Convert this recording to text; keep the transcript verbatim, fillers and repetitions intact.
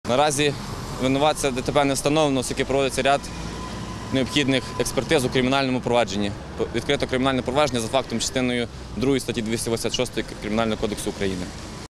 Наразі винуватця ДТП не встановлено, оскільки проводиться ряд необхідних експертиз у кримінальному провадженні. Відкрито кримінальне провадження за фактом частиною другої статті двісті вісімдесят шість Кримінального кодексу України.